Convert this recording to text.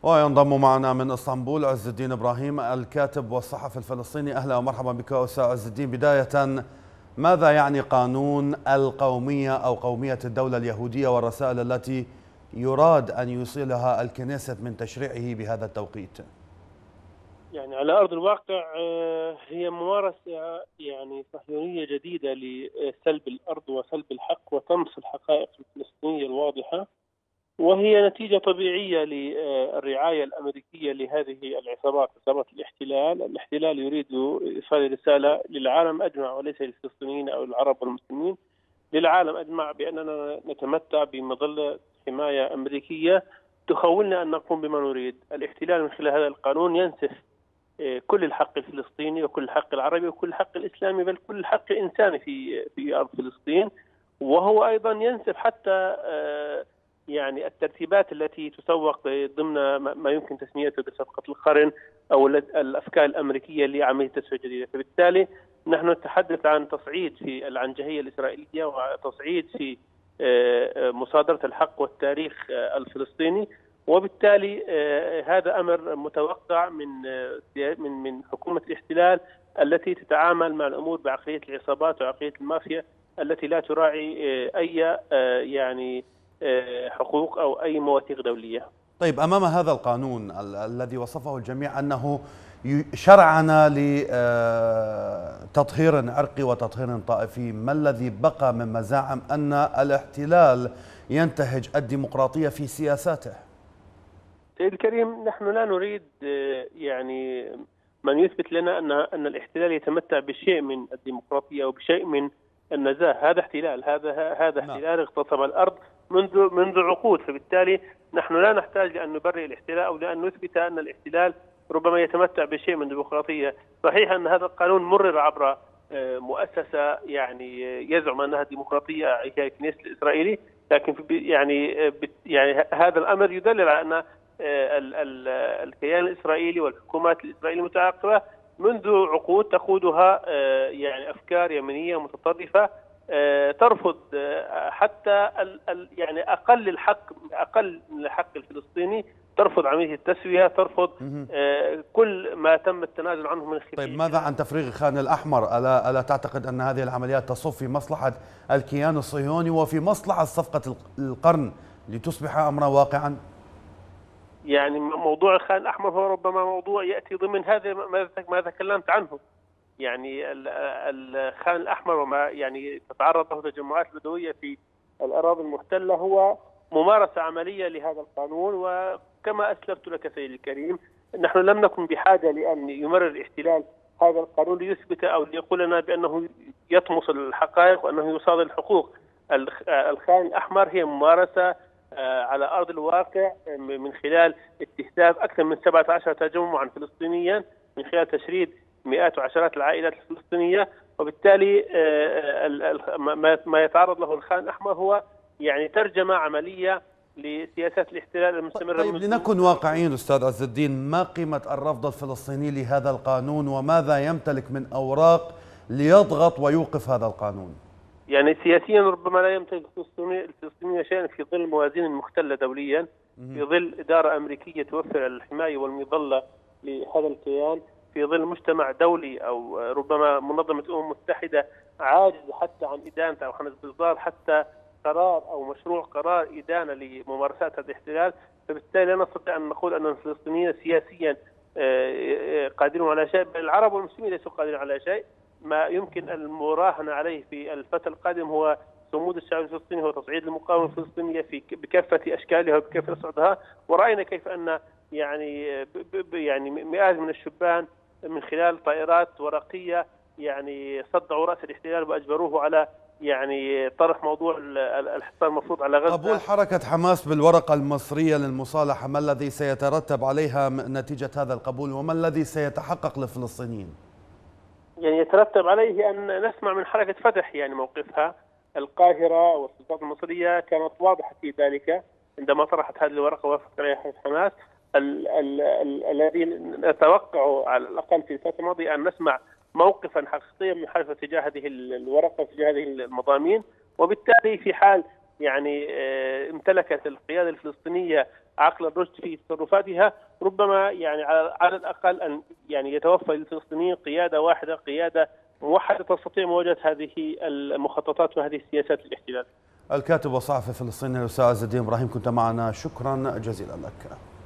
وينضم معنا من اسطنبول عز الدين إبراهيم الكاتب والصحفي الفلسطيني. أهلا ومرحبا بك أستاذ عز الدين. بداية، ماذا يعني قانون القومية أو قومية الدولة اليهودية والرسائل التي يراد أن يوصلها الكنيست من تشريعه بهذا التوقيت؟ يعني على أرض الواقع هي ممارسة صهيونية جديدة لسلب الأرض وسلب الحق وطمس الحقائق الفلسطينية الواضحة، وهي نتيجة طبيعية للرعاية الأمريكية لهذه العصابات، عصابات الاحتلال. الاحتلال يريد إيصال رسالة للعالم أجمع وليس للفلسطينيين أو العرب والمسلمين، للعالم أجمع بأننا نتمتع بمظلة حماية أمريكية تخولنا أن نقوم بما نريد. الاحتلال من خلال هذا القانون ينسف كل الحق الفلسطيني وكل الحق العربي وكل الحق الإسلامي، بل كل الحق الإنساني في أرض فلسطين. وهو أيضا ينسف حتى الترتيبات التي تسوق ضمن ما يمكن تسميته بصفقة القرن أو الأفكار الأمريكية لعملية التسوية الجديدة. فبالتالي نحن نتحدث عن تصعيد في العنجهية الإسرائيلية وتصعيد في مصادرة الحق والتاريخ الفلسطيني، وبالتالي هذا أمر متوقع من حكومة الاحتلال التي تتعامل مع الأمور بعقلية العصابات وعقلية المافيا التي لا تراعي أي حقوق أو أي مواثيق دولية. طيب، أمام هذا القانون الذي وصفه الجميع أنه شرعنا لتطهير عرقي وتطهير طائفي، ما الذي بقى من مزاعم أن الاحتلال ينتهج الديمقراطية في سياساته؟ سيد الكريم، نحن لا نريد من يثبت لنا أن الاحتلال يتمتع بشيء من الديمقراطية أو بشيء من النزاهة. هذا احتلال، هذا احتلال اغتصب الأرض منذ عقود. فبالتالي نحن لا نحتاج لأن نبرئ الاحتلال أو لأن نثبت أن الاحتلال ربما يتمتع بشيء من الديمقراطية. صحيح أن هذا القانون مرر عبر مؤسسة يزعم أنها ديمقراطية، هي الكنيست الإسرائيلي، لكن هذا الأمر يدلل على أن الكيان الإسرائيلي والحكومات الإسرائيلية المتعاقبة منذ عقود تقودها أفكار يمينية متطرفة ترفض حتى أقل من الحق الفلسطيني، ترفض عملية التسوية، ترفض كل ما تم التنازل عنه من خلال. طيب، ماذا عن تفريغ الخان الأحمر؟ ألا تعتقد أن هذه العمليات تصب في مصلحة الكيان الصهيوني وفي مصلحة صفقة القرن لتصبح أمرا واقعا؟ موضوع الخان الأحمر هو ربما موضوع يأتي ضمن هذا ما تكلمت عنه. الخان الأحمر وما تتعرض له تجمعات بدوية في الأراضي المحتلة هو ممارسة عملية لهذا القانون. وكما أسلفت لك سيدي الكريم، نحن لم نكن بحاجة لأن يمرر الاحتلال هذا القانون ليثبت أو ليقول لنا بأنه يطمس الحقائق وأنه يصادر الحقوق. الخان الأحمر هي ممارسة على أرض الواقع من خلال استهداف أكثر من 17 تجمعا فلسطينيا من خلال تشريد مئات وعشرات العائلات الفلسطينية. وبالتالي ما يتعرض له الخان الأحمر هو ترجمة عملية لسياسات الاحتلال المستمرة. طيب، لنكن واقعيين أستاذ عز الدين، ما قيمة الرفض الفلسطيني لهذا القانون وماذا يمتلك من أوراق ليضغط ويوقف هذا القانون؟ سياسيا ربما لا يمتلك الفلسطينيين شيئا في ظل موازين المختلة دوليا، في ظل إدارة أمريكية توفر الحماية والمظلة لهذا الكيان، في ظل مجتمع دولي أو ربما منظمة الأمم المتحدة عاجزة حتى عن إدانة أو عن استصدار حتى قرار أو مشروع قرار إدانة لممارسات هذا الاحتلال. فبالتالي لا نستطيع أن نقول أن الفلسطينيين سياسيا قادرون على شيء، بل العرب والمسلمين ليسوا قادرين على شيء. ما يمكن المراهنة عليه في الفترة القادمة هو صمود الشعب الفلسطيني، هو تصعيد المقاومة الفلسطينية بكافة أشكالها وبكافة أصعدها. ورأينا كيف أن مئات من الشبان من خلال طائرات ورقية صدعوا رأس الاحتلال وأجبروه على طرح موضوع الحصار المفروض على غزة. قبول حركة حماس بالورقة المصرية للمصالحة، ما الذي سيترتب عليها نتيجة هذا القبول وما الذي سيتحقق للفلسطينيين؟ يترتب عليه أن نسمع من حركة فتح موقفها. القاهرة والسلطات المصرية كانت واضحة في ذلك عندما طرحت هذه الورقة ووافقت عليها حركة حماس. الذي نتوقع على الأقل في الفترة الماضية أن نسمع موقفا حقيقيا من حركة تجاه هذه الورقة وتجاه هذه المضامين. وبالتالي في حال امتلكت القيادة الفلسطينية عقل الرشد في تصرفاتها، ربما يعني على الأقل أن يعني يتوفر للفلسطينيين قيادة واحدة، قيادة موحدة تستطيع مواجهة هذه المخططات وهذه السياسات الاحتلال. الكاتب والصحفي الفلسطيني الأستاذ عز الدين إبراهيم، كنت معنا، شكرا جزيلا لك.